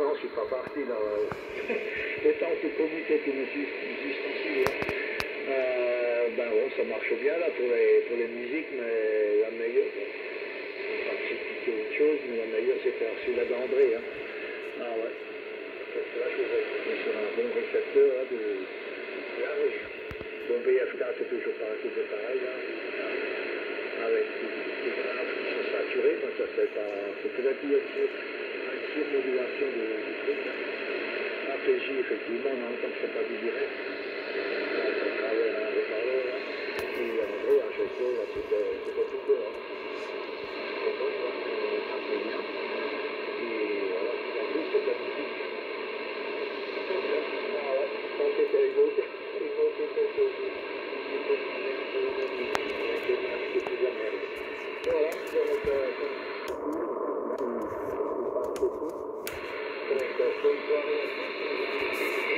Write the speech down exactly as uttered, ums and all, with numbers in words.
non, je suis pas parti là. Autant que communiquer que mes ustensiles. Euh, ben bon, ça marche bien là pour les, pour les musiques, mais la meilleure, je vais pas critiquer autre chose, mais la meilleure c'est faire celui-là d'André. Hein. Ah ouais. Parce que là, je vais sur un bon récepteur là, de. Là, oui. Bon, B F K, c'est toujours pas tout pareil là. Avec des graves qui sont saturés, donc ça fait pas. C'est peut-être une surmodulation du truc. A P J, effectivement, on entend que c'est pas du direct. Là, ça travaille un haut-parleur là. Et en gros, un château, là, c'était tout peu. Hein. C'est bon, ça, c'est assez bien. Et voilà, en plus, c'est de la musique. Ah ouais, ça c'était évoqué. Évoqué quelque chose. Avec des masques et tout la merde. Voilà, donc, euh, c'est pas un peu tout. Donc, bonne soirée.